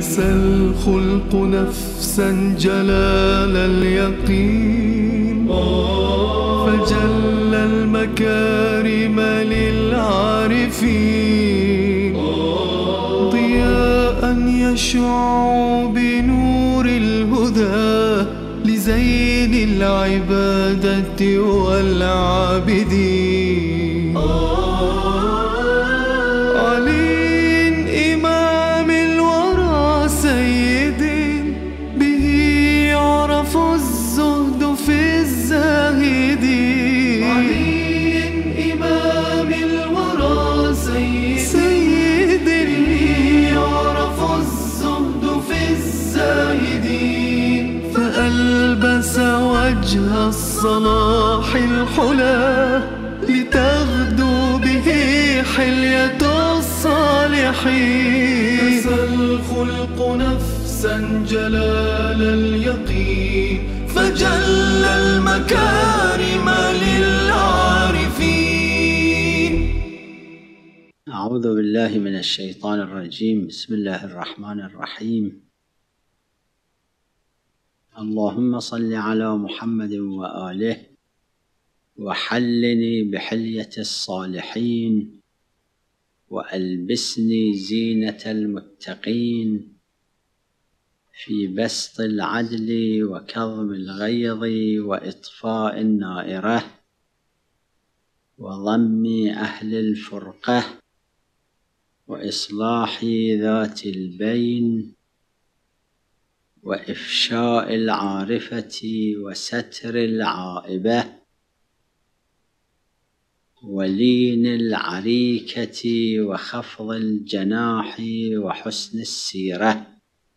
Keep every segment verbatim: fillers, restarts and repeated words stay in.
كسى الخلق نفسا جلال اليقين، فجل المكارم للعارفين، ضياء يشع بنور الهدى لزين العبادة والعابدين. علي إمام الورى سيد، به يعرف الزهد في الزاهدين. علي إمام الورى سيد، سيد به يعرف الزهد في الزاهدين. فألبس وجه الصلاح الحلى لتغدو به حلية الصالحين. كسى الخلق نفسا جلال اليقين، فجل المكارم للعارفين. أعوذ بالله من الشيطان الرجيم. بسم الله الرحمن الرحيم. اللهم صل على محمد وآله وحلني بحلية الصالحين، وألبسني زينة المتقين، في بسط العدل وكظم الغيظ وإطفاء النائرة وضم أهل الفرقة وإصلاح ذات البين وإفشاء العارفة وستر العائبة ولين العريكة وخفض الجناح وحسن السيرة.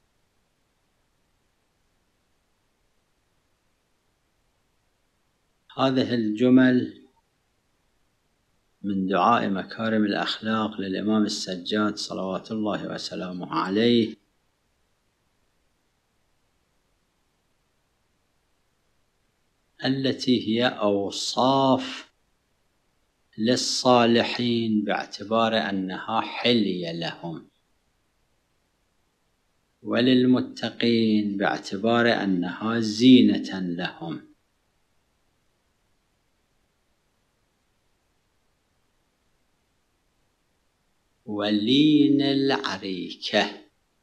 هذه الجمل من دعاء مكارم الأخلاق للإمام السجاد صلوات الله وسلامه عليه، التي هي أوصاف للصالحين باعتبار أنها حلية لهم، وللمتقين باعتبار أنها زينة لهم. ولين العريكة،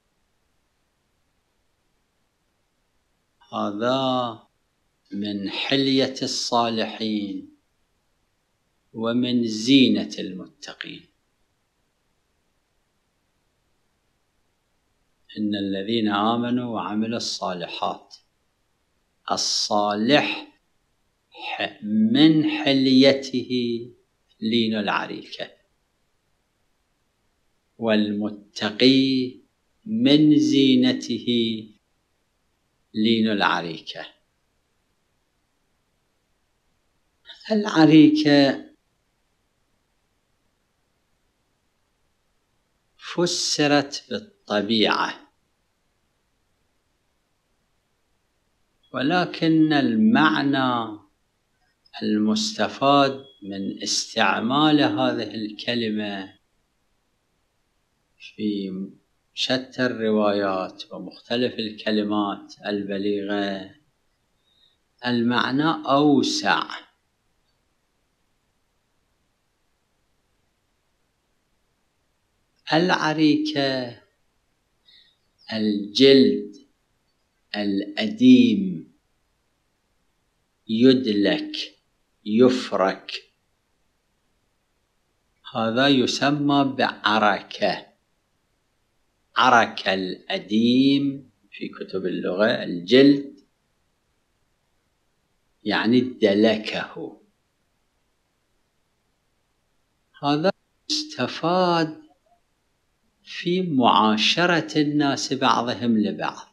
هذا من حلية الصالحين ومن زينة المتقين. إن الذين آمنوا وعملوا الصالحات، الصالح من حليته لين العريكة، والمتقي من زينته لين العريكة. العريكة فسرت بالطبيعة، ولكن المعنى المستفاد من استعمال هذه الكلمة في شتى الروايات ومختلف الكلمات البليغة، المعنى أوسع. العريكة الجلد الأديم، يدلك يفرك، هذا يسمى بعركة. عركة الأديم في كتب اللغة الجلد، يعني دلكه. هذا يستفاد في معاشرة الناس بعضهم لبعض.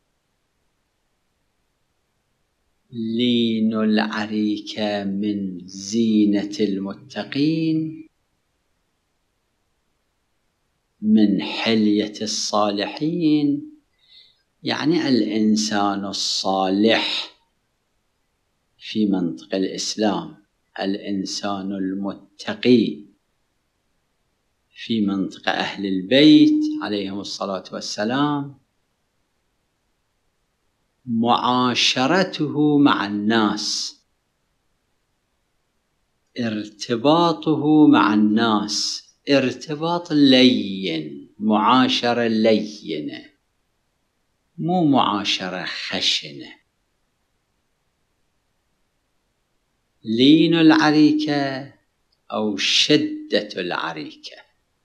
لين العريكة من زينة المتقين، من حلية الصالحين، يعني الإنسان الصالح في منطق الإسلام، الإنسان المتقي في منطق أهل البيت عليهم الصلاة والسلام، معاشرته مع الناس، ارتباطه مع الناس ارتباط لين، معاشرة لينة، مو معاشرة خشنة. لين العريكة أو شدة العريكة.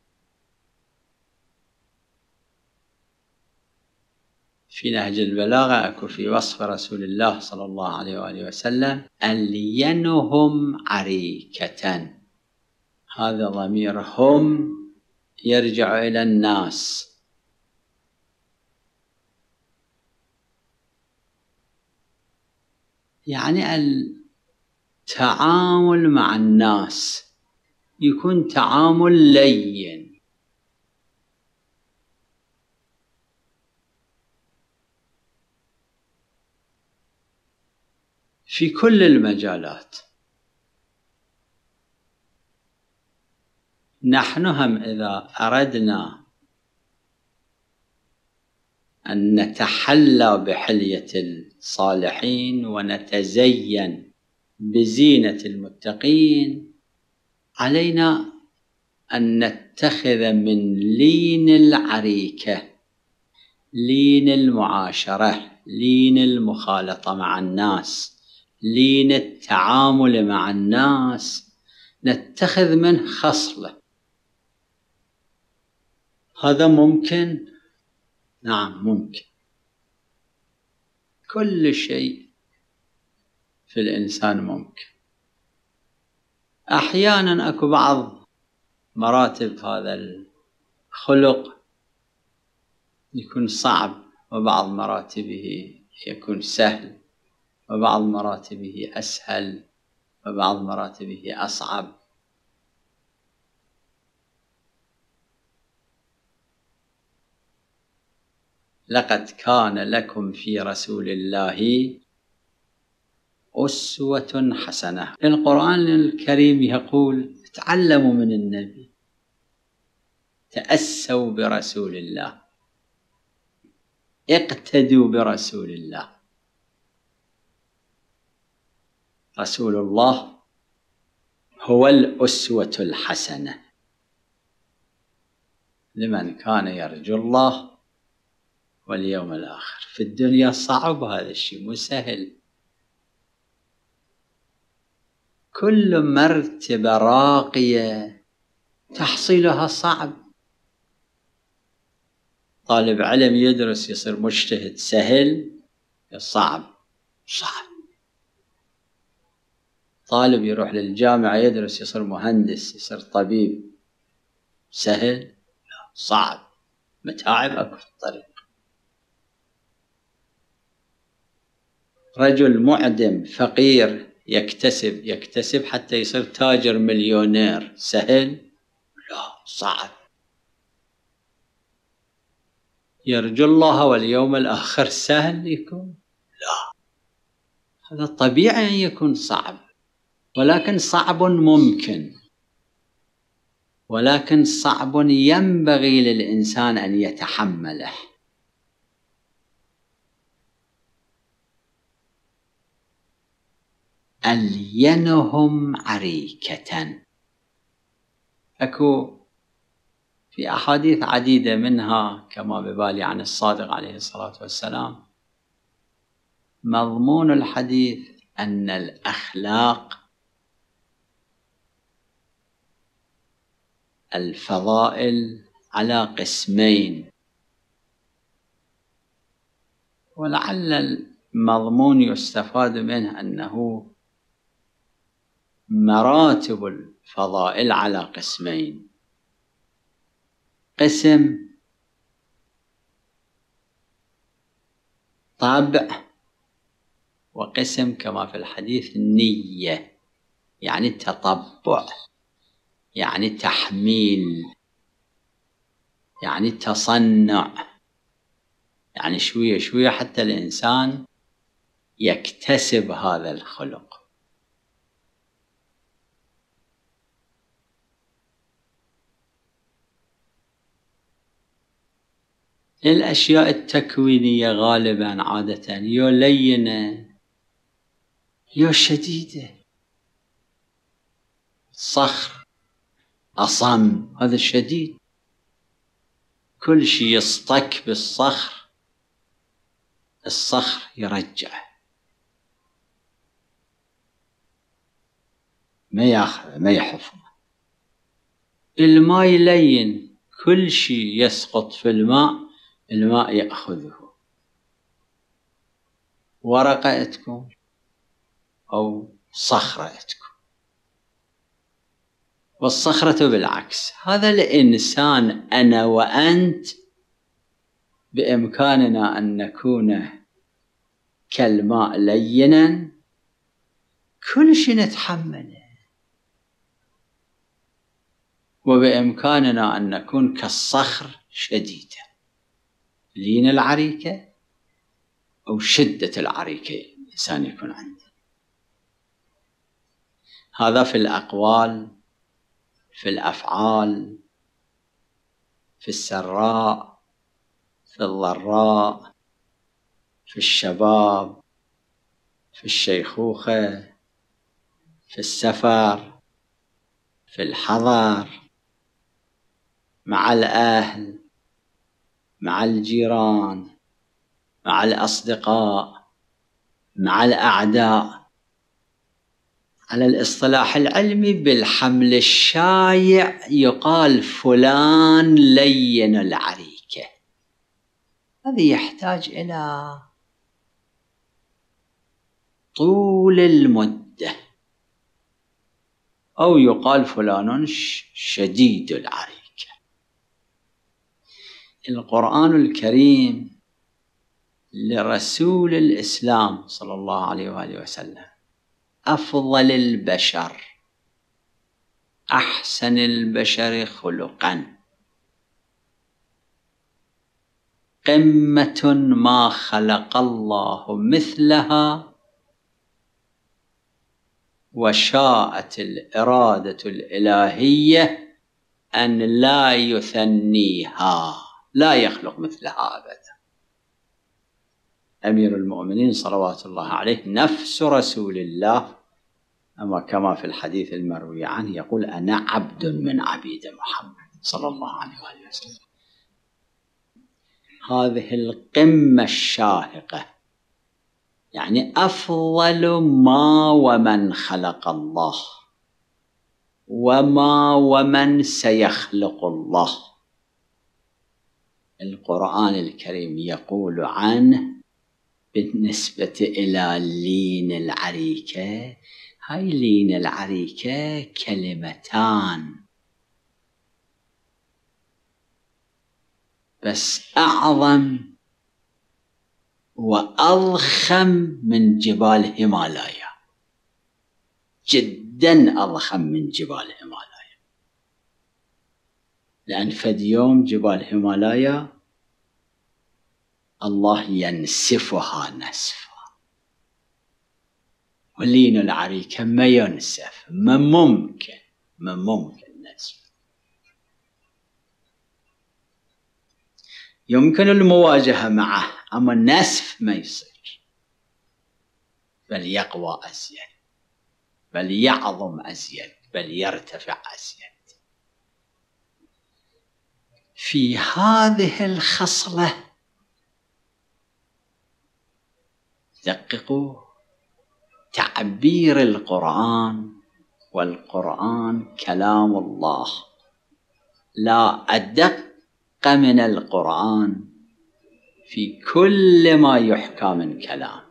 في نهج البلاغة أكو في وصف رسول الله صلى الله عليه وآله وسلم ألينهم عريكة، هذا ضمير هم يرجع إلى الناس. يعني التعامل مع الناس يكون تعامل لين، في كل المجالات. نحن هم إذا أردنا أن نتحلى بحلية الصالحين ونتزين بزينة المتقين، علينا أن نتخذ من لين العريكة، لين المعاشرة، لين المخالطة مع الناس، لين التعامل مع الناس، نتخذ منه خصلة. هذا ممكن؟ نعم ممكن. كل شيء في الإنسان ممكن. أحيانا أكو بعض مراتب هذا الخلق يكون صعب، وبعض مراتبه يكون سهل، وبعض مراتبه أسهل، وبعض مراتبه أصعب. لقد كان لكم في رسول الله أسوة حسنة. القرآن الكريم يقول تعلموا من النبي، تأسوا برسول الله، اقتدوا برسول الله. رسول الله هو الأسوة الحسنة لمن كان يرجو الله واليوم الآخر. في الدنيا صعب هذا الشيء، مو سهل. كل مرتبة راقية تحصيلها صعب. طالب علم يدرس يصير مجتهد سهل؟ صعب صعب. طالب يروح للجامعة يدرس يصير مهندس يصير طبيب سهل؟ لا صعب، متاعب أكو في الطريق. رجل معدم فقير يكتسب يكتسب حتى يصير تاجر مليونير سهل؟ لا صعب. يرجو الله واليوم الآخر سهل يكون؟ لا، هذا طبيعي أن يكون صعب، ولكن صعب ممكن، ولكن صعب ينبغي للإنسان أن يتحمله. ألينهم عريكة. أكو في أحاديث عديدة منها كما ببالي عن الصادق عليه الصلاة والسلام، مضمون الحديث أن الأخلاق الفضائل على قسمين، ولعل المضمون يستفاد منه أنه مراتب الفضائل على قسمين: قسم طبع، وقسم كما في الحديث نية، يعني تطبع، يعني تحميل، يعني تصنع، يعني شوية شوية حتى الإنسان يكتسب هذا الخلق. الأشياء التكوينية غالبا عادة يو لينة يو شديدة. صخر أصم هذا شديد، كل شيء يصطك بالصخر الصخر يرجع ما ياخذ ما يحفظ. الماء لين، كل شيء يسقط في الماء الماء يأخذه. ورقة تكون أو صخرة تكون، والصخرة بالعكس. هذا الإنسان أنا وأنت بإمكاننا أن نكون كالماء لينا، كل شيء نتحمله، وبإمكاننا أن نكون كالصخر شديدة لين العريكة أو شدة العريكة الإنسان يكون عنده. هذا في الأقوال، في الأفعال، في السراء، في الضراء، في الشباب، في الشيخوخة، في السفر، في الحضر، مع الأهل، مع الجيران، مع الأصدقاء، مع الأعداء. على الاصطلاح العلمي بالحمل الشايع يقال فلان لين العريكة. هذا يحتاج إلى طول المدة. أو يقال فلان شديد العريكة. القرآن الكريم لرسول الإسلام صلى الله عليه وآله وسلم أفضل البشر، أحسن البشر خلقا، قمة ما خلق الله مثلها، وشاءت الإرادة الإلهية أن لا يثنيها، لا يخلق مثلها أبدا. أمير المؤمنين صلوات الله عليه نفس رسول الله، أما كما في الحديث المروي عنه يقول أنا عبد من عبيد محمد صلى الله عليه وسلم. هذه القمة الشاهقة، يعني أفضل ما ومن خلق الله وما ومن سيخلق الله. القرآن الكريم يقول عنه بالنسبة إلى لين العريكة، هاي لين العريكة كلمتان بس أعظم وأضخم من جبال هيمالايا، جدا أضخم من جبال هيمالايا. لأن فد يوم جبال هيمالايا الله ينسفها نسفا، ولين العريكة ما ينسف، ما ممكن ما ممكن نسف. يمكن المواجهة معه أما النسف ما يصير، بل يقوى أزيد، بل يعظم أزيد، بل يرتفع أزيد. في هذه الخصلة دققوا تعبير القرآن، والقرآن كلام الله، لا أدق من القرآن في كل ما يحكى من كلام،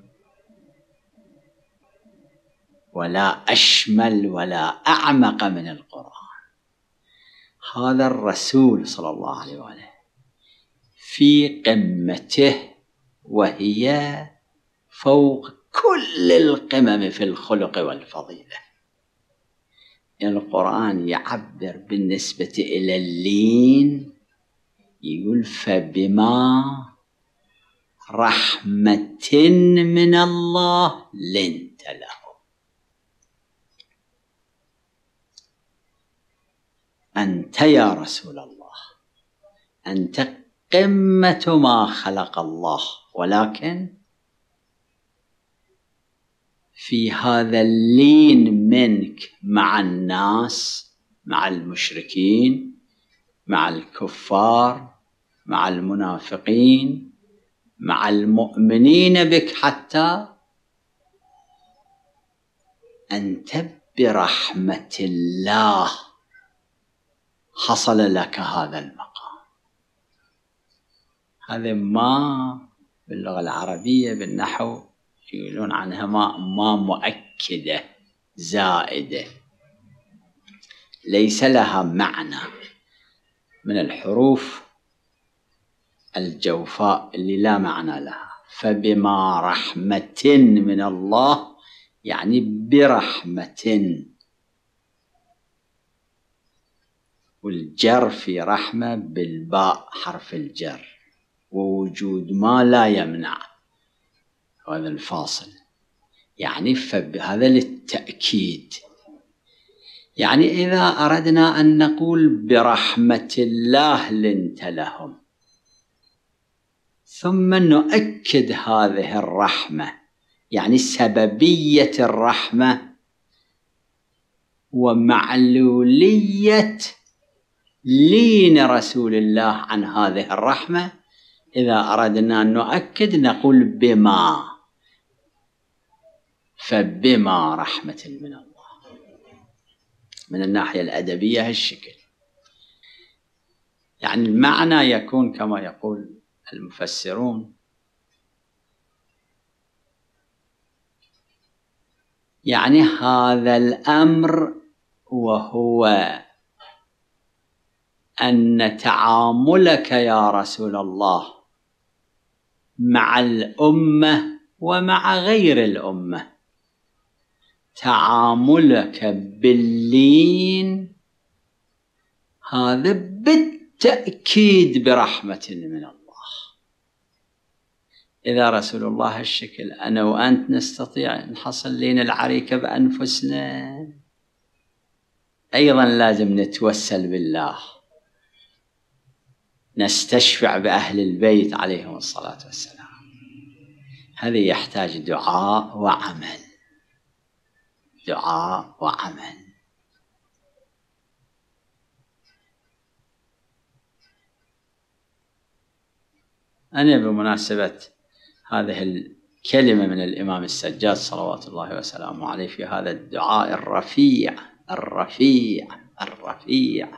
ولا أشمل ولا أعمق من القرآن. هذا الرسول صلى الله عليه وآله في قمته، وهي فوق كل القمم في الخلق والفضيلة. القرآن يعبر بالنسبة إلى اللين، يقول فبما رحمة من الله لنت له. أنت يا رسول الله، أنت قمة ما خلق الله، ولكن في هذا اللين منك مع الناس، مع المشركين، مع الكفار، مع المنافقين، مع المؤمنين بك، حتى أنت برحمة الله حصل لك هذا المقام. هذا ما باللغة العربية بالنحو يقولون عنها ما, ما مؤكدة زائدة، ليس لها معنى، من الحروف الجوفاء اللي لا معنى لها. فبما رحمة من الله يعني برحمة، والجر في رحمة بالباء حرف الجر، ووجود ما لا يمنع هذا الفاصل، يعني فهذا للتأكيد. يعني إذا أردنا أن نقول برحمة الله لنت لهم، ثم نؤكد هذه الرحمة، يعني سببية الرحمة ومعلولية لين رسول الله عن هذه الرحمة. إذا أردنا أن نؤكد نقول بما، فبما رحمة من الله. من الناحية الأدبية هالشكل، يعني المعنى يكون كما يقول المفسرون، يعني هذا الأمر وهو أن تعاملك يا رسول الله مع الأمة ومع غير الأمة، تعاملك باللين، هذا بالتأكيد برحمة من الله. إذا رسول الله هالشكل، أنا وأنت نستطيع نحصل لين العريكة بأنفسنا، أيضا لازم نتوسل بالله، نستشفع بأهل البيت عليهم الصلاة والسلام. هذا يحتاج دعاء وعمل، دعاء وعمل. أنا بمناسبة هذه الكلمة من الإمام السجاد صلوات الله وسلامه عليه في هذا الدعاء الرفيع الرفيع الرفيع،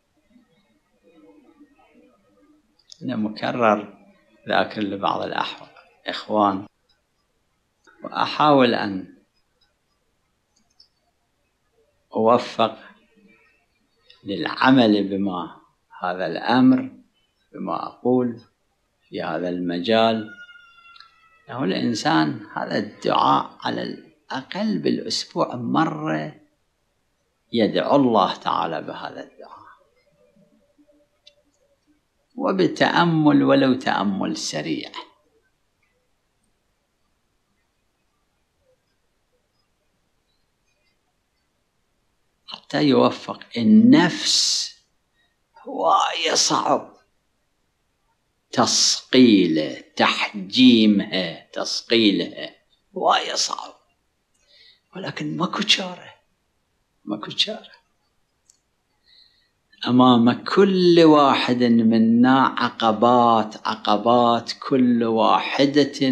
أنا مكرر ذاكر لبعض الإخوان، وأحاول أن أوفق للعمل بما هذا الأمر، بما أقول في هذا المجال. له الإنسان هذا الدعاء على الأقل بالأسبوع مرة يدعو الله تعالى بهذا الدعاء، وبتأمل ولو تأمل سريع، حتى يوفق النفس. هواية صعب تصقيله، تحجيمها، تصقيلها هواية صعب، ولكن ماكو شارة، ماكو شارة. أمام كل واحد منا عقبات، عقبات كل واحدة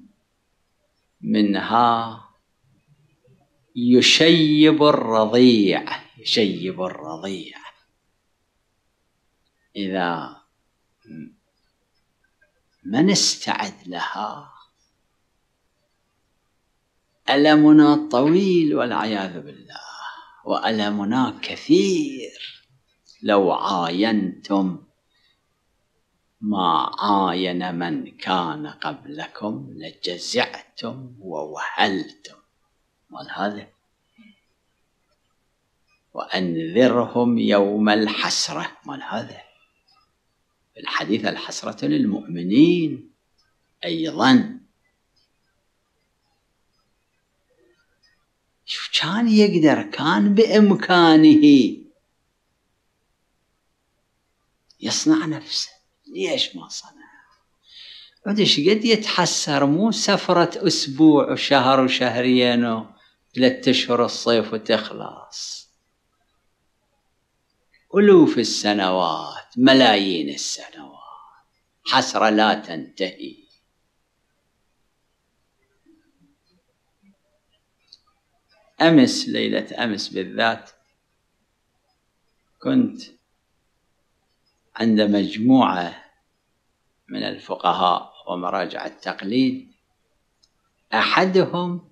منها يشيب الرضيع، يشيب الرضيع. إذا ما نستعد لها ألمنا طويل والعياذ بالله، وألمنا كثير. لو عاينتم ما عاين من كان قبلكم لجزعتم ووهلتم. مال هذا وأنذرهم يوم الحسرة، مال هذا الحديث الحسرة للمؤمنين أيضا. شو كان يقدر، كان بإمكانه يصنع نفسه، ليش ما صنع؟ عد ايش قد يتحسر، مو سفرة أسبوع وشهر وشهرين وثلاثة أشهر الصيف وتخلص، ألوف السنوات، ملايين السنوات، حسرة لا تنتهي. أمس، ليلة أمس بالذات، كنت عند مجموعة من الفقهاء ومراجع التقليد، أحدهم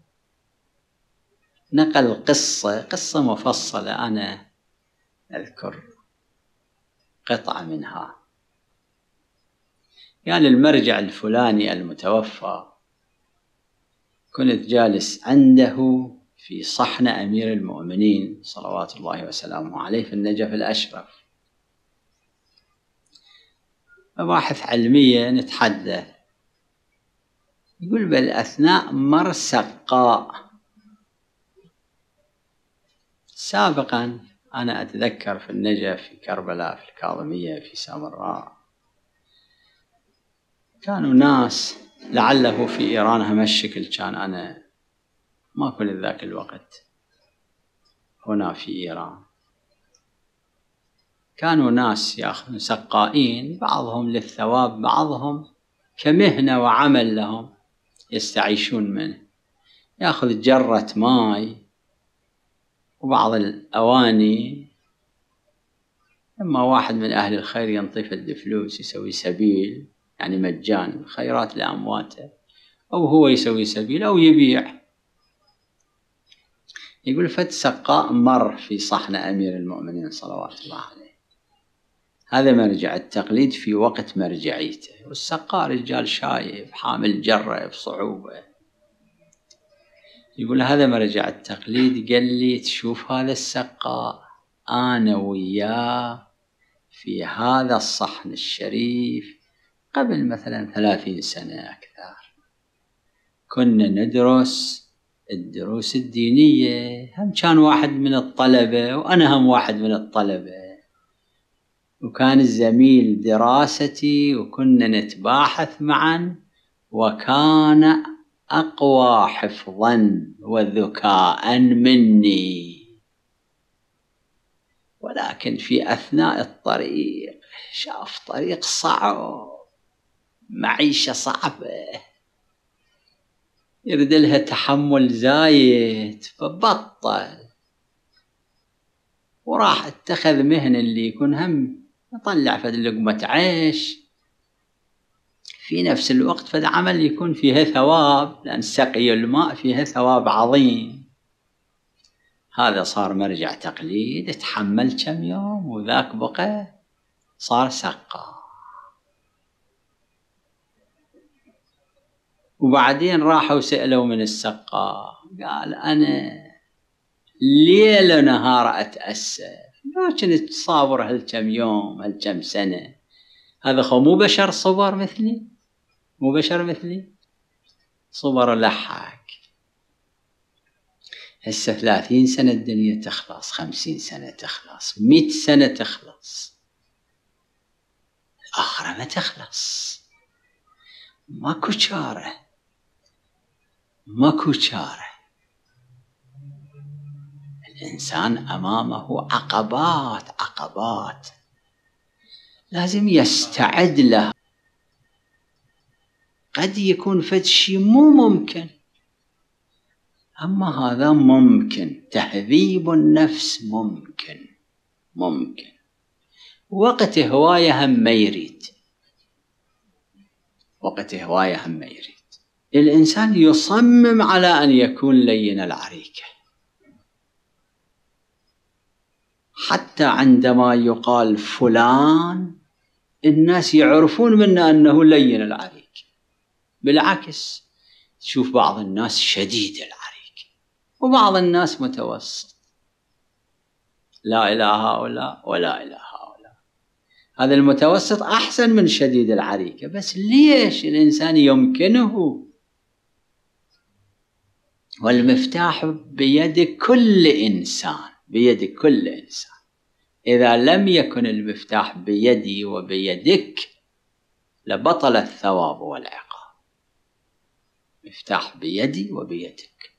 نقل قصة قصة مفصلة، أنا أذكر قطعة منها. يعني المرجع الفلاني المتوفى كنت جالس عنده في صحن أمير المؤمنين صلوات الله وسلامه عليه في النجف الأشرف، مباحث علمية نتحدث. يقول بالأثناء مر سقاء. سابقا أنا أتذكر في النجف، في كربلاء، في الكاظمية، في سامراء، كانوا ناس لعله في إيران هم الشكل، كان أنا ما كنت ذاك الوقت هنا في إيران. كانوا ناس يأخذون سقائين، بعضهم للثواب، بعضهم كمهنة وعمل لهم يستعيشون منه، يأخذ جرة ماء وبعض الأواني، إما واحد من أهل الخير ينطف الدفلوس يسوي سبيل، يعني مجان خيرات لأمواته، أو هو يسوي سبيل أو يبيع. يقول فت سقاء مر في صحن أمير المؤمنين صلوات الله عليه، هذا مرجع التقليد في وقت مرجعيته، والسقاء رجال شايب حامل جرة بصعوبة. يقول هذا مرجع التقليد، قال لي تشوف هذا السقاء، أنا وياه في هذا الصحن الشريف قبل مثلا ثلاثين سنة أكثر، كنا ندرس الدروس الدينية، هم كان واحد من الطلبة وأنا هم واحد من الطلبة، وكان الزميل دراستي وكنا نتباحث معا، وكان أقوى حفظا وذكاء مني، ولكن في أثناء الطريق شاف طريق صعب، معيشة صعبة، يريد لها تحمل زايد، فبطل وراح اتخذ مهنة اللي يكون هم يطلع فد لقمة عيش، في نفس الوقت فد عمل يكون فيها ثواب، لأن سقي الماء فيها ثواب عظيم. هذا صار مرجع تقليد، تحمل كم يوم وذاك بقى صار سقا. وبعدين راحوا سألوا من السقا، قال أنا ليل نهار أتأسف، لو كنت صابر هالكم يوم هالكم سنة، هذا خو مو بشر صبر مثلي، مو بشر مثلي صبر لحق. هسه ثلاثين سنة الدنيا تخلص، خمسين سنة تخلص، مئة سنة تخلص، الآخرة ما تخلص. ماكو شارة، ماكو شارة. الإنسان أمامه عقبات عقبات لازم يستعد لها. قد يكون فد شي مو ممكن، أما هذا ممكن. تهذيب النفس ممكن، ممكن. وقت هواية هم ما يريد، وقت هواية هم ما يريد. الإنسان يصمم على أن يكون لين العريكة، حتى عندما يقال فلان الناس يعرفون منه أنه لين العريكة. بالعكس تشوف بعض الناس شديد العريكة وبعض الناس متوسط، لا إلى هؤلاء ولا إلى هؤلاء. هذا المتوسط أحسن من شديد العريكة. بس ليش الإنسان يمكنه؟ والمفتاح بيد كل إنسان، بيد كل إنسان. إذا لم يكن المفتاح بيدي وبيدك لبطل الثواب والعقاب. مفتاح بيدي وبيدك.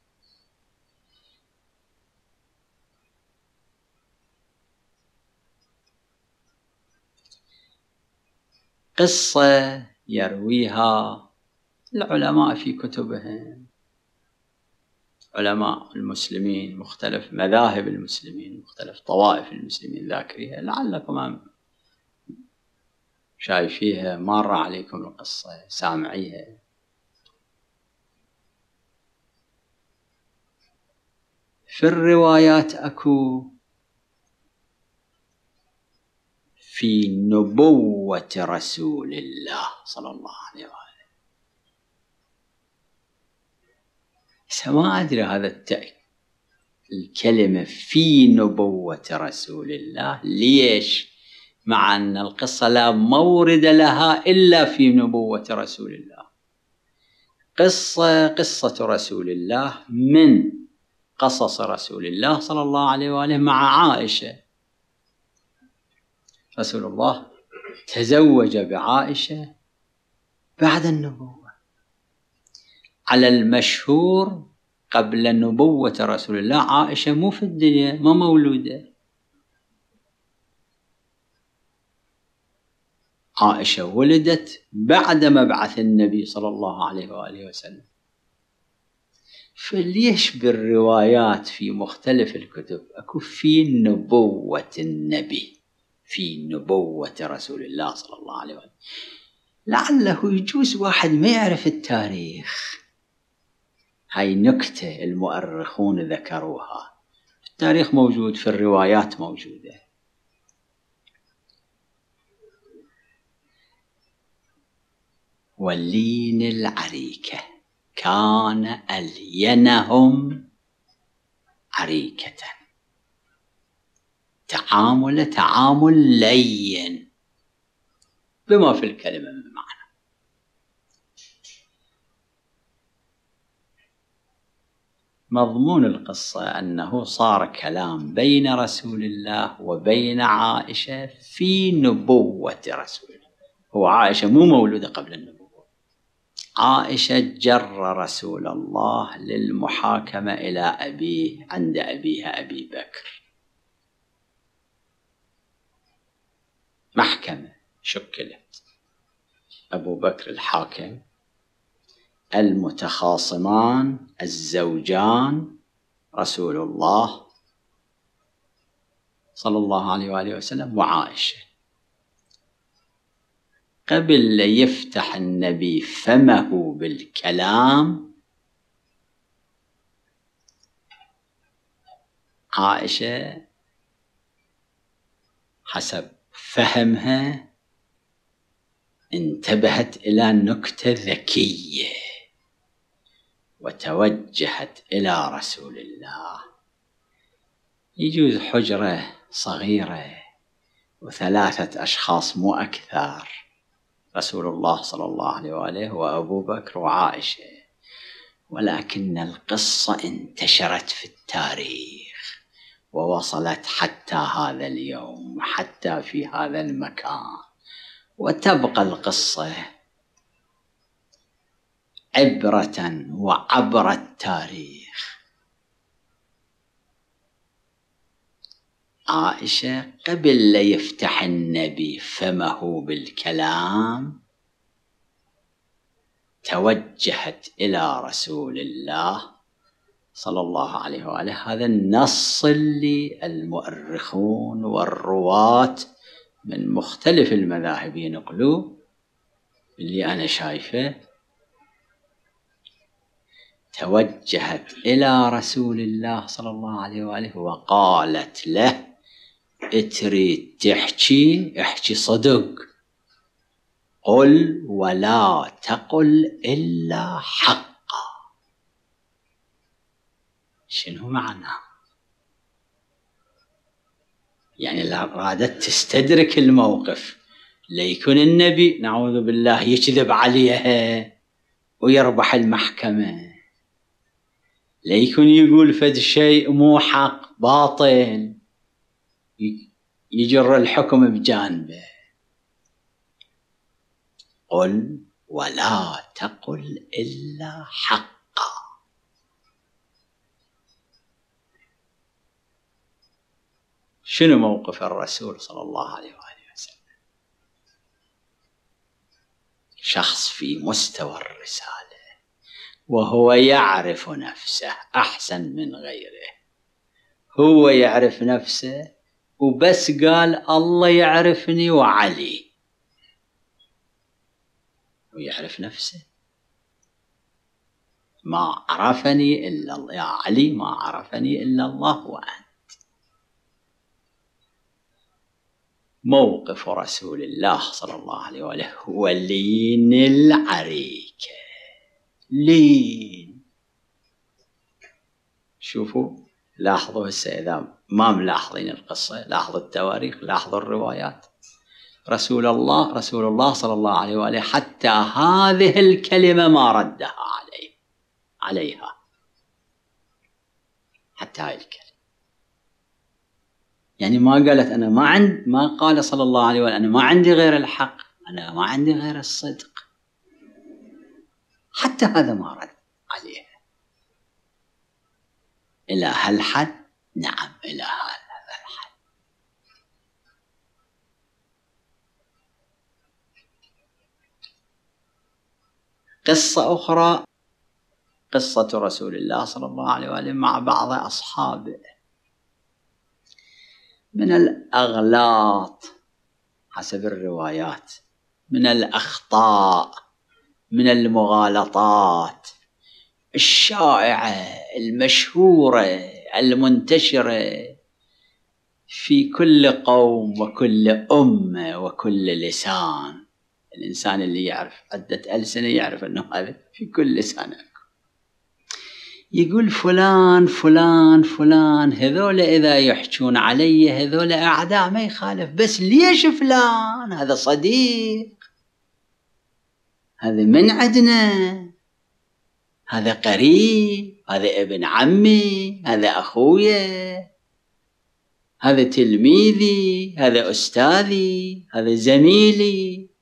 قصة يرويها العلماء في كتبهم، علماء المسلمين، مختلف مذاهب المسلمين، مختلف طوائف المسلمين ذاكريها، لعلكم شايفيها، مر عليكم القصة، سامعيها. في الروايات أكو في نبوة رسول الله صلى الله عليه وآله. ما أدري هذا التأكيد الكلمة في نبوة رسول الله ليش، مع أن القصة لا مورد لها إلا في نبوة رسول الله. قصة قصة رسول الله من قصص رسول الله صلى الله عليه وآله مع عائشة. رسول الله تزوج بعائشة بعد النبوة، على المشهور قبل نبوة رسول الله عائشة مو في الدنيا، ما مولودة. عائشة ولدت بعد مبعث النبي صلى الله عليه وآله وسلم. فليش بالروايات في مختلف الكتب أكو في نبوة النبي، في نبوة رسول الله صلى الله عليه وسلم؟ لعله يجوز واحد ما يعرف التاريخ. هاي نكتة المؤرخون ذكروها، التاريخ موجود، في الروايات موجودة. واللين العريكة كان ألينهم عريكة، تعامل تعامل لين بما في الكلمة من معنى. مضمون القصة أنه صار كلام بين رسول الله وبين عائشة في نبوة رسول الله. هو عائشة مو مولودة قبل النبوة. عائشة جر رسول الله للمحاكمة إلى أبيه عند أبيها أبي بكر. محكمة شكلت، أبو بكر الحاكم، المتخاصمان الزوجان رسول الله صلى الله عليه وآله وسلم وعائشة. قبل يفتح النبي فمه بالكلام، عائشة حسب فهمها انتبهت إلى نكتة ذكية وتوجهت إلى رسول الله. يجوز حجرة صغيرة وثلاثة أشخاص مو أكثر، رسول الله صلى الله عليه وآله وأبو بكر وعائشة، ولكن القصة انتشرت في التاريخ ووصلت حتى هذا اليوم، حتى في هذا المكان، وتبقى القصة عبرة وعبر التاريخ. عائشة قبل لا يفتح النبي فمه بالكلام توجهت إلى رسول الله صلى الله عليه وآله. هذا النص اللي المؤرخون والرواة من مختلف المذاهب ينقلوه، اللي أنا شايفه. توجهت إلى رسول الله صلى الله عليه وآله وقالت له: اتريد تحكي احكي صدق، قل ولا تقل إلا حقا. شنو معناه؟ يعني لا رادت تستدرك الموقف، ليكون النبي نعوذ بالله يكذب عليها ويربح المحكمة، ليكون يقول فد شيء مو حق باطل يجر الحكم بجانبه. قل ولا تقل إلا حقا. شنو موقف الرسول صلى الله عليه وآله وسلم؟ شخص في مستوى الرسالة وهو يعرف نفسه أحسن من غيره. هو يعرف نفسه وبس قال الله يعرفني وعلي، ويعرف نفسه. ما عرفني إلا الله، يا علي ما عرفني إلا الله وأنت. موقف رسول الله صلى الله عليه وآله هو لين العريكة. لين. شوفوا، لاحظوا هسه إذا ما ملاحظين القصة، لاحظوا التواريخ، لاحظوا الروايات. رسول الله رسول الله صلى الله عليه وآله حتى هذه الكلمة ما ردها عليه عليها، حتى هاي الكلمة. يعني ما قالت أنا ما عند ما قال صلى الله عليه وآله أنا ما عندي غير الحق، أنا ما عندي غير الصدق، حتى هذا ما رد عليها. إلى هالحد؟ نعم، إلى هذا الحد. قصة أخرى، قصة رسول الله صلى الله عليه وآله مع بعض أصحابه من الأغلاط حسب الروايات، من الأخطاء، من المغالطات الشائعة المشهورة المنتشرة في كل قوم وكل أمة وكل لسان. الإنسان اللي يعرف عدة ألسنة يعرف أنه هذا في كل لسان. يقول فلان فلان فلان، هذول إذا يحجون علي هذول أعداء ما يخالف، بس ليش فلان؟ هذا صديق، هذا من عندنا، هذا قريب، هذا ابن عمي، هذا أخويا، هذا تلميذي، هذا أستاذي، هذا زميلي.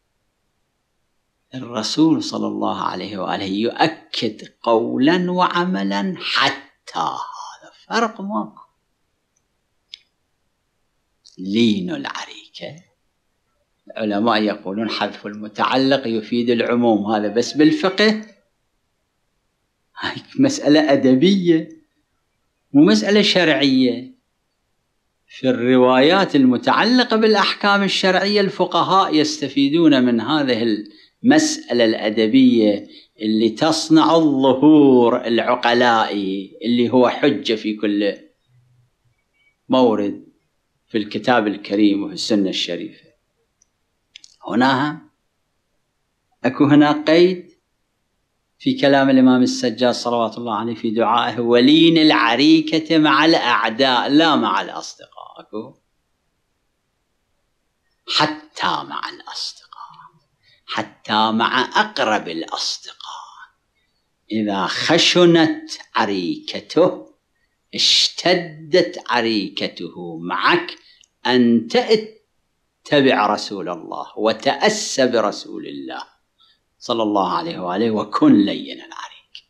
الرسول صلى الله عليه وآله يؤكد قولا وعملا حتى هذا فرق ماكو. لين العريكة، العلماء يقولون حذف المتعلق يفيد العموم، هذا بس بالفقه، هاي مسألة أدبية مو مسألة شرعية. في الروايات المتعلقة بالأحكام الشرعية الفقهاء يستفيدون من هذه المسألة الأدبية اللي تصنع الظهور العقلائي اللي هو حجة في كل مورد في الكتاب الكريم وفي السنة الشريفة. هنا أكو هنا قيد في كلام الإمام السجاد صلوات الله عليه في دعائه: ولين العريكة مع الأعداء لا مع الأصدقاء. أكو حتى مع الأصدقاء، حتى مع أقرب الأصدقاء. إذا خشنت عريكته اشتدت عريكته معك، أنت اتبع رسول الله وتأسى برسول الله صلى الله عليه وآله وكن لين العريك.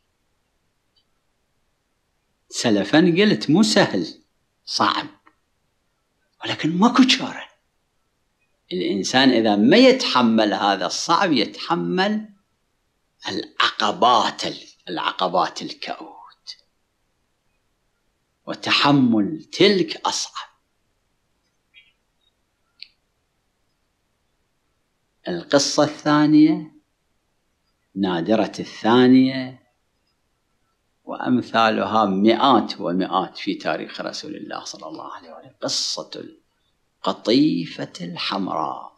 سلفا قلت مو سهل، صعب، ولكن ماكو چارة. الإنسان إذا ما يتحمل هذا الصعب يتحمل العقبات العقبات الكؤود، وتحمل تلك أصعب. القصة الثانية نادرة الثانية، وأمثالها مئات ومئات في تاريخ رسول الله صلى الله عليه وسلم. قصة القطيفة الحمراء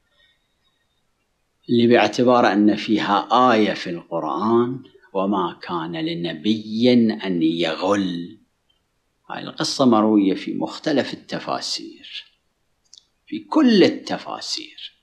اللي باعتبار أن فيها آية في القرآن: وما كان لنبي أن يغل. هاي القصة مروية في مختلف التفاسير، في كل التفاسير،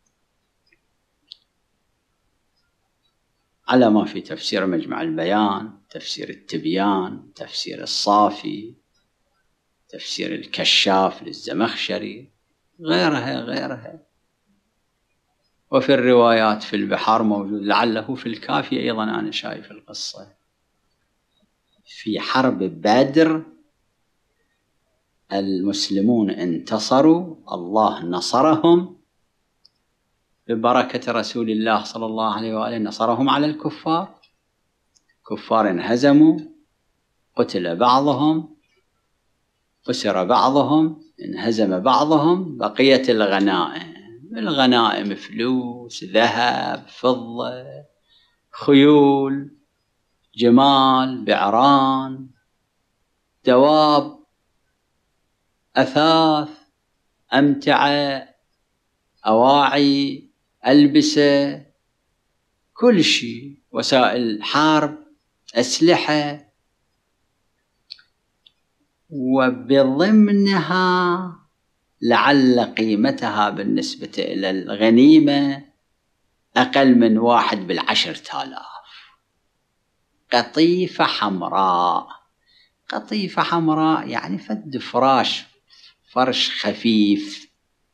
على ما في تفسير مجمع البيان، تفسير التبيان، تفسير الصافي، تفسير الكشاف للزمخشري، غيرها غيرها. وفي الروايات في البحار موجود، لعله في الكافي أيضا أنا شايف القصة. في حرب بدر المسلمون انتصروا، الله نصرهم ببركة رسول الله صلى الله عليه وآله، نصرهم على الكفار. كفار انهزموا، قتل بعضهم، أسر بعضهم، انهزم بعضهم، بقية الغنائم. الغنائم فلوس، ذهب، فضة، خيول، جمال، بعران، دواب، أثاث، أمتعة، أواعي، ألبسة، كل شيء، وسائل حرب، أسلحة. وبضمنها لعل قيمتها بالنسبة إلى الغنيمة أقل من واحد بالعشرة آلاف. قطيفة حمراء، قطيفة حمراء يعني فد فراش، فرش خفيف.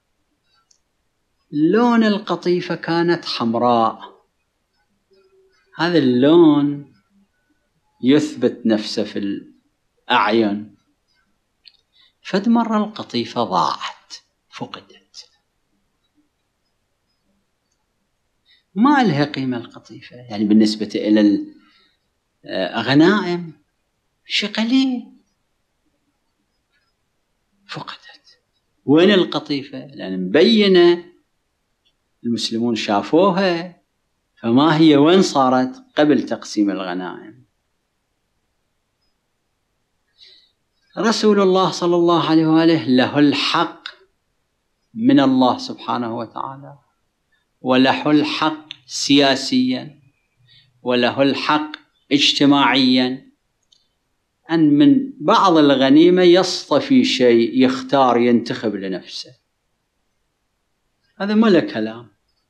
لون القطيفة كانت حمراء. هذا اللون يثبت نفسه في الأعين. فد مرة القطيفة ضاعت، فقدت، ما لها قيمة القطيفة، يعني بالنسبة إلى الغنائم شيء قليل. فقدت. وين القطيفة؟ لأن مبينة، المسلمون شافوها، فما هي وين صارت قبل تقسيم الغنائم. رسول الله صلى الله عليه وآله له الحق من الله سبحانه وتعالى، وله الحق سياسيا، وله الحق اجتماعيا، أن من بعض الغنيمة يصطفي شيء، يختار، ينتخب لنفسه. هذا ما له كلام.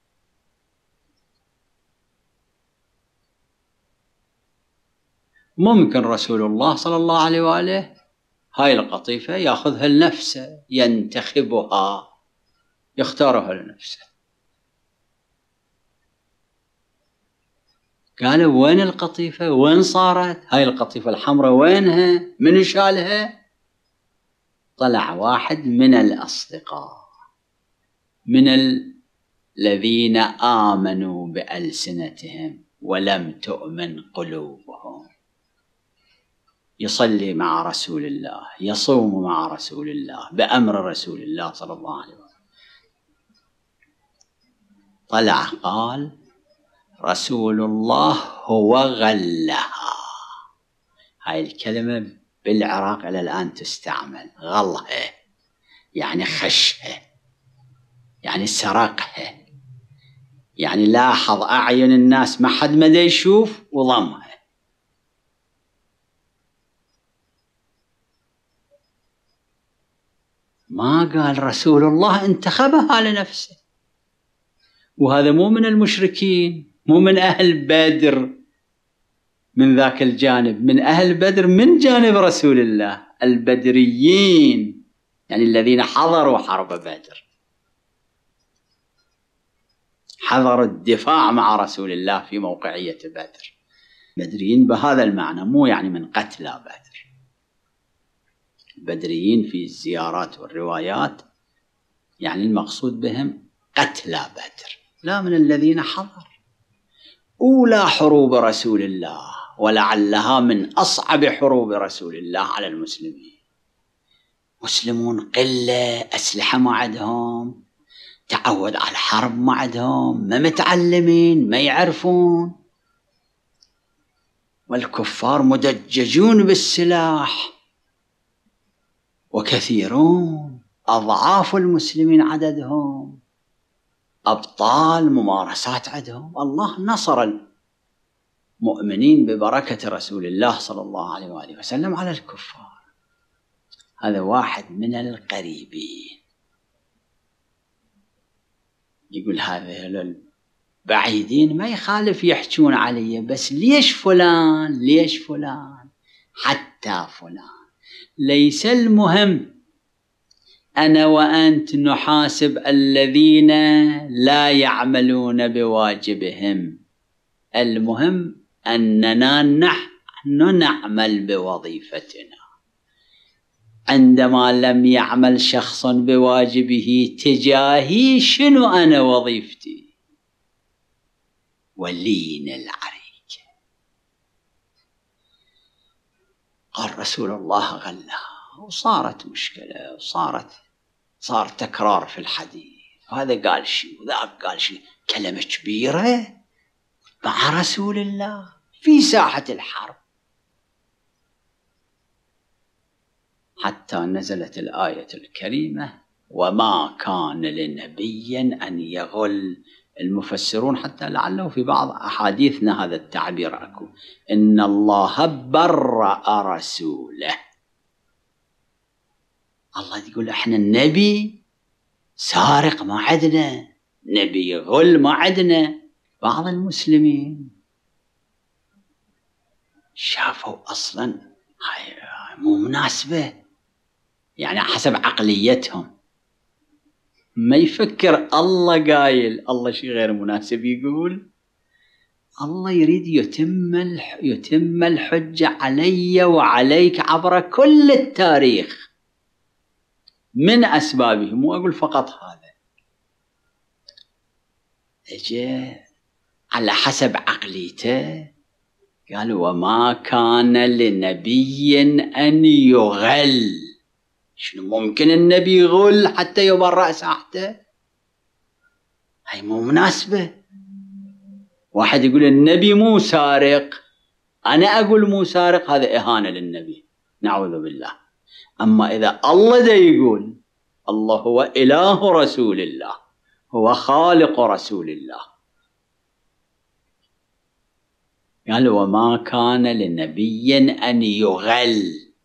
ممكن رسول الله صلى الله عليه وآله هاي القطيفة يأخذها لنفسه، ينتخبها، يختارها لنفسه. قالوا وين القطيفة؟ وين صارت هاي القطيفة الحمراء؟ وينها؟ من شالها؟ طلع واحد من الأصدقاء، من الذين آمنوا بألسنتهم ولم تؤمن قلوبهم، يصلي مع رسول الله، يصوم مع رسول الله بأمر رسول الله صلى الله عليه وسلم. طلع قال رسول الله هو غلها. هاي الكلمة بالعراق إلى الآن تستعمل، غلها يعني خشها، يعني سرقها، يعني لاحظ أعين الناس ما حد مدى يشوف وضمها. ما قال رسول الله انتخبها لنفسه. وهذا مو من المشركين، مو من أهل بدر، من ذاك الجانب، من أهل بدر من جانب رسول الله، البدريين، يعني الذين حضروا حرب بدر، حضروا الدفاع مع رسول الله في موقعية بدر. بدريين بهذا المعنى، مو يعني من قتلى بدر. البدريين في الزيارات والروايات يعني المقصود بهم قتلى بدر، لا من الذين حضروا. أولى حروب رسول الله، ولعلها من أصعب حروب رسول الله على المسلمين. مسلمون قلة، أسلحة ما عندهم، تعود على الحرب ما عندهم، ما متعلمين، ما يعرفون، والكفار مدججون بالسلاح، وكثيرون أضعاف المسلمين عددهم، أبطال، ممارسات عندهم. الله نصر المؤمنين ببركة رسول الله صلى الله عليه وآله وسلم على الكفار. هذا واحد من القريبين. يقول هذا البعيدين ما يخالف يحجون علي، بس ليش فلان؟ ليش فلان؟ حتى فلان. ليس المهم أنا وأنت نحاسب الذين لا يعملون بواجبهم، المهم أننا نحن نعمل بوظيفتنا. عندما لم يعمل شخص بواجبه تجاهي، شنو أنا وظيفتي؟ ولين العريكة. قال رسول الله غلها، وصارت مشكلة، وصارت صار تكرار في الحديث، وهذا قال شيء وذاك قال شيء، كلمة كبيرة مع رسول الله في ساحة الحرب، حتى نزلت الآية الكريمة: وما كان لنبي أن يغل. المفسرون حتى لعله في بعض أحاديثنا هذا التعبير أكو، إن الله برأ رسوله. الله يقول احنا النبي سارق ما عدنا، نبي يغل ما عدنا. بعض المسلمين شافوا أصلا هاي مو مناسبة، يعني حسب عقليتهم ما يفكر الله قايل الله شيء غير مناسب يقول. الله يريد يتم يتم الحجة علي وعليك عبر كل التاريخ من أسبابه، مو أقول فقط هذا. اجى على حسب عقليته قال: وما كان لنبي أن يغل. شنو ممكن النبي يغل حتى يبرأ ساحته؟ هاي مو مناسبة. واحد يقول النبي مو سارق، أنا أقول مو سارق، هذا إهانة للنبي، نعوذ بالله. أما إذا الله دا يقول، الله هو إله رسول الله، هو خالق رسول الله، قال: وما كان لنبي أن يغل.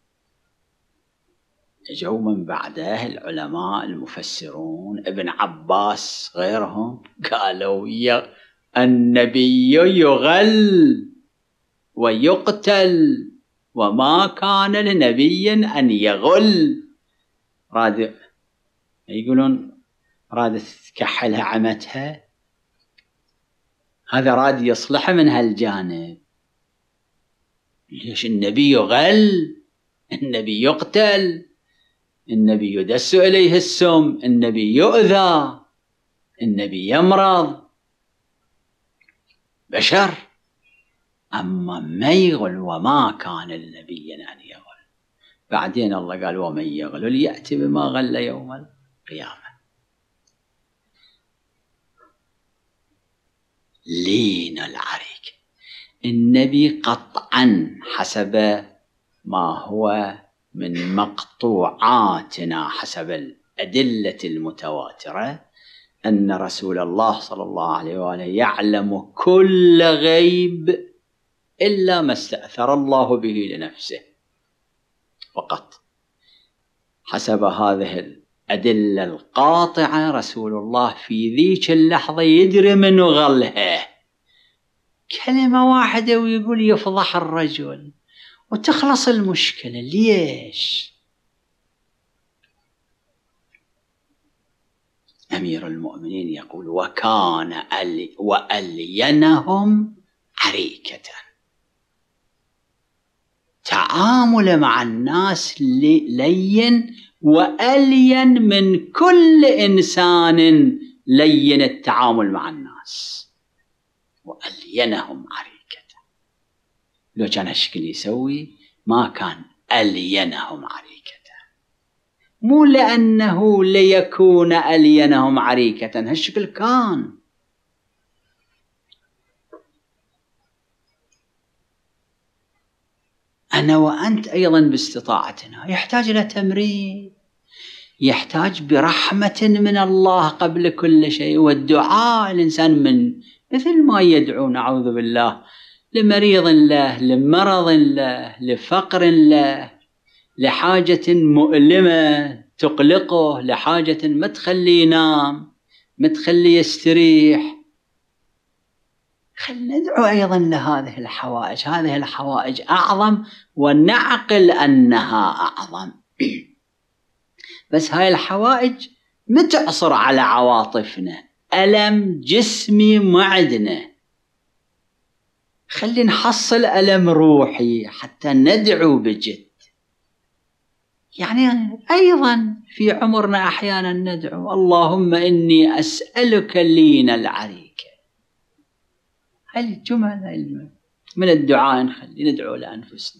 اجوا من بعده العلماء المفسرون ابن عباس غيرهم قالوا: يا النبي يغل ويقتل، وما كان لنبي أن يغل. راد يقولون راد تكحلها عمتها، هذا راد يصلح من هالجانب. ليش النبي يغل؟ النبي يقتل، النبي يدس إليه السم، النبي يؤذى، النبي يمرض، بشر. أما ما يغل، وما كان لنبي أن يغل. بعدين الله قال: ومن يغل يأتي بما غل يوم القيامة. لين العريك. النبي قطعا حسب ما هو من مقطوعاتنا، حسب الأدلة المتواترة، أن رسول الله صلى الله عليه وآله يعلم كل غيب إلا ما استأثر الله به لنفسه فقط. حسب هذه الأدلة القاطعة رسول الله في ذيك اللحظة يدري من غلها، كلمة واحدة ويقول يفضح الرجل وتخلص المشكلة. ليش؟ أمير المؤمنين يقول: وكان ألي وألينهم عريكة. تعامل مع الناس لين وألين من كل إنسان لين التعامل مع الناس. وألينهم عريكة. لو كان هالشكل يسوي ما كان ألينهم عريكة، مو لأنه ليكون ألينهم عريكة، هالشكل كان. أنا وأنت أيضا باستطاعتنا يحتاج إلى تمرين، يحتاج برحمة من الله قبل كل شيء، والدعاء. الإنسان من مثل ما يدعو نعوذ بالله لمريض له، لمرض له، لفقر له، لحاجة مؤلمة تقلقه، لحاجة ما تخليه ينام، ما تخليه يستريح. خلنا ندعو أيضا لهذه الحوائج. هذه الحوائج أعظم ونعقل أنها أعظم. بس هاي الحوائج ما تعصر على عواطفنا، ألم جسمي ما عندنا، خلي نحصل ألم روحي حتى ندعو بجد. يعني أيضا في عمرنا أحيانا ندعو اللهم إني أسألك لين العريكة. هاي الجمل من الدعاء نخلي ندعو لأنفسنا،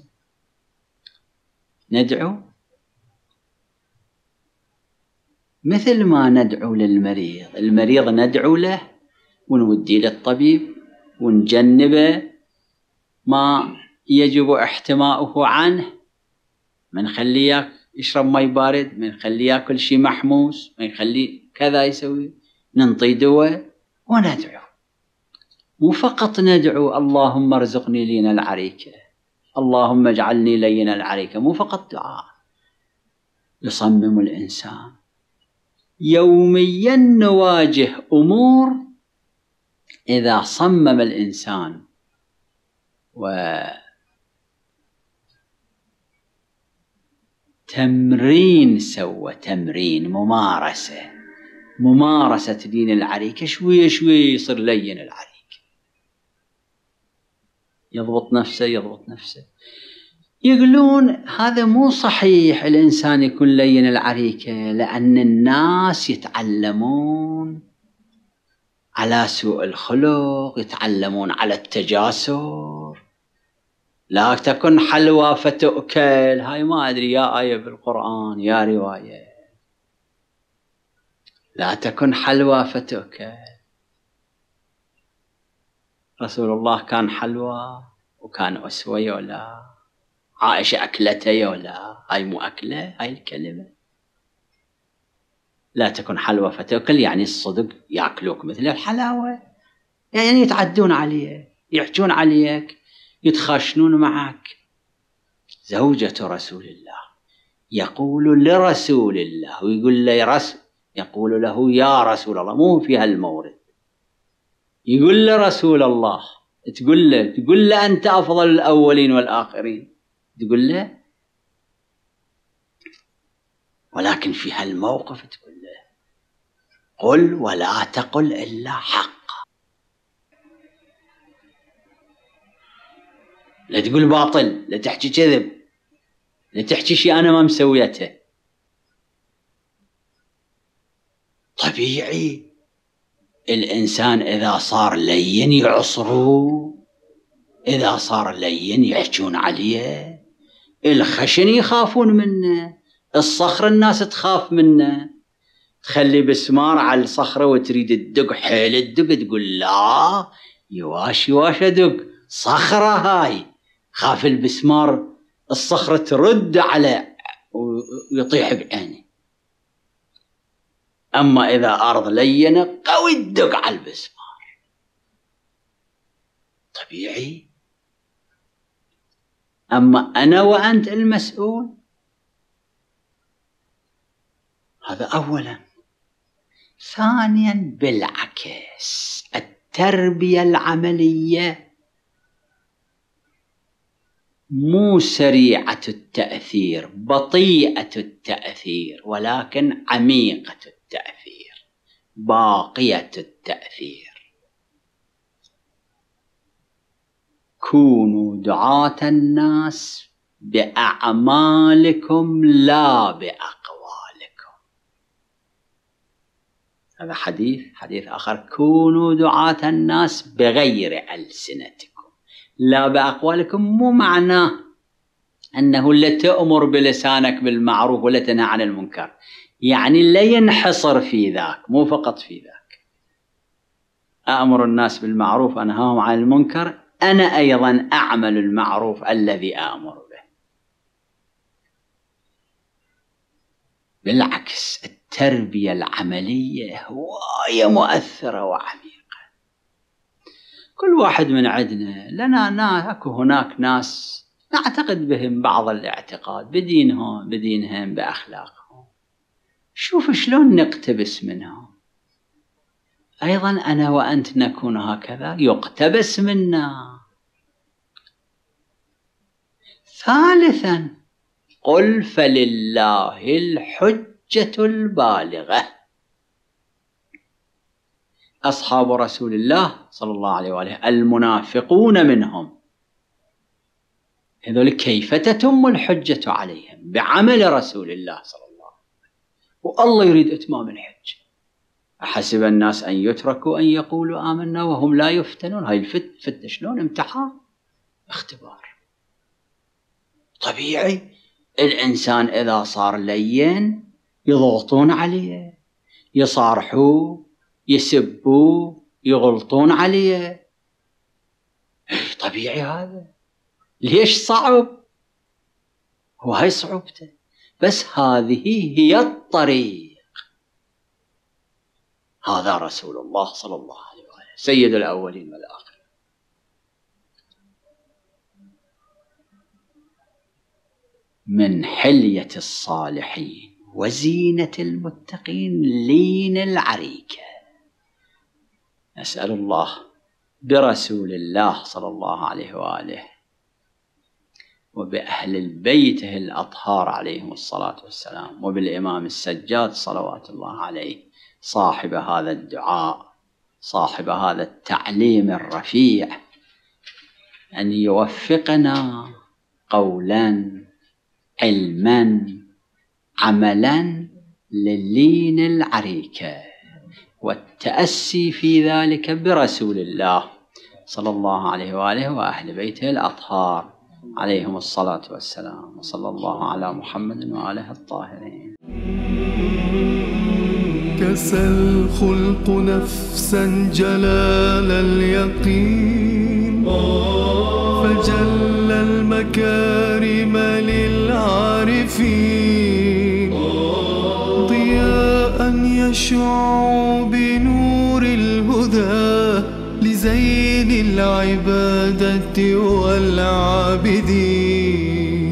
ندعو مثل ما ندعو للمريض. المريض ندعو له ونودي للطبيب ونجنبه ما يجب احتماؤه عنه، ما نخليه يشرب ماء بارد، ما نخليه ياكل شيء محموس، ما نخليه كذا يسوي، ننطي دواء وندعو. مو فقط ندعو اللهم ارزقني لين العريكة، اللهم اجعلني لين العريكة، مو فقط دعاء. يصمم الإنسان يوميا نواجه أمور إذا صمم الإنسان وتمرين سوى تمرين ممارسة ممارسة دين العريكة، شوية شوية يصير لين العريكة، يضبط نفسه يضبط نفسه. يقولون هذا مو صحيح الإنسان يكون لين العريكة، لأن الناس يتعلمون على سوء الخلق، يتعلمون على التجاسر. لا تكن حلوى فتؤكل، هاي ما أدري يا آية بالقرآن يا رواية. لا تكن حلوى فتؤكل. رسول الله كان حلوى وكان أسوية ولا عائشة أكلته ولا هاي مو أكلة هاي الكلمة. لا تكن حلوى فتؤكل يعني الصدق يأكلوك مثل الحلاوة، يعني يتعدون عليك، يحجون عليك، يتخاشنون معك. زوجة رسول الله يقول لرسول الله ويقول له رسول، يقول له يا رسول الله، مو في هالمورد، يقول له رسول الله، تقول له تقول له أنت أفضل الأولين والآخرين، تقول له، ولكن في هالموقف تقول له قل ولا تقل إلا حق. لا تقول باطل، لا تحكي كذب، لا تحكي شيء أنا ما مسويته. طبيعي الإنسان إذا صار لين يعصروه، إذا صار لين يحجون عليه، الخشن يخافون منه، الصخر الناس تخاف منه. تخلي بسمار على الصخرة وتريد تدق حيل الدق، تقول لا يواش يواش أدق صخرة هاي، خاف البسمار الصخرة ترد على ويطيح بعيني. أما إذا أرض لينة قوي الدق على البسمار. طبيعي. أما أنا وأنت المسؤول، هذا أولا. ثانيا بالعكس، التربية العملية مو سريعة التأثير، بطيئة التأثير، ولكن عميقة التأثير، باقية التأثير. كونوا دعاة الناس بأعمالكم لا بأقوالكم. هذا حديث حديث آخر، كونوا دعاة الناس بغير ألسنتكم لا بأقوالكم. مو معناه أنه لا تأمر بلسانك بالمعروف ولا تنهى عن المنكر، يعني لا ينحصر في ذاك، مو فقط في ذاك. أأمر الناس بالمعروف أنهاهم عن المنكر، أنا أيضا أعمل المعروف الذي أأمر به. بالعكس، التربية العملية هواية مؤثرة وعميقة. كل واحد من عندنا لنا نا أكو هناك ناس نعتقد بهم بعض الاعتقاد، بدينهم بدينهم بأخلاقهم، شوف شلون نقتبس منهم. أيضا أنا وأنت نكون هكذا، يقتبس منا. ثالثا، قل فلله الحجة الحجة البالغة. أصحاب رسول الله صلى الله عليه وآله المنافقون منهم، هذول كيف تتم الحجة عليهم؟ بعمل رسول الله صلى الله عليه وسلم، والله يريد إتمام الحجة. أحسب الناس أن يتركوا أن يقولوا آمنا وهم لا يفتنون. هاي الفتنة شلون؟ امتحان، اختبار طبيعي. الإنسان إذا صار لين يضغطون عليه، يصارحوه، يسبوه، يغلطون عليه، طبيعي هذا. ليش صعب؟ وهي صعوبته، بس هذه هي الطريق. هذا رسول الله صلى الله عليه وآله سيد الأولين والآخرين. من حلية الصالحين وزينة المتقين لين العريكة. نسأل الله برسول الله صلى الله عليه وآله وبأهل بيته الأطهار عليهم الصلاة والسلام وبالإمام السجاد صلوات الله عليه صاحب هذا الدعاء، صاحب هذا التعليم الرفيع، أن يوفقنا قولا علما عملا للين العريكة، والتأسي في ذلك برسول الله صلى الله عليه وآله وأهل بيته الأطهار عليهم الصلاة والسلام. وصلى الله على محمد وآله الطاهرين. كسى الخلق نفسا جلال اليقين، فجل المكارم للعارفين، ضياء يشع بنور الهدى لزين العبادة والعابدين.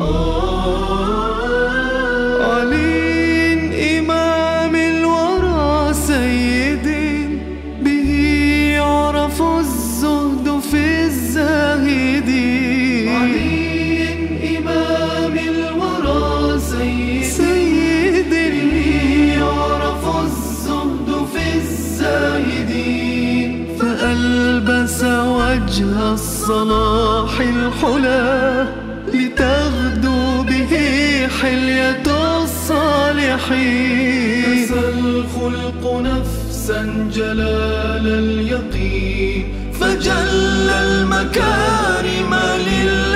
علي إمام الورى سيد، به يعرف الزهد في الزاهدين. علي إمام الورى سيد، به يعرف الزهد في الزاهدين. فألبس وجه الصلاح الحلى لتغدو به حلية الصالحين. كسى الخلق نفسا جلال اليقين، فجل المكارم لله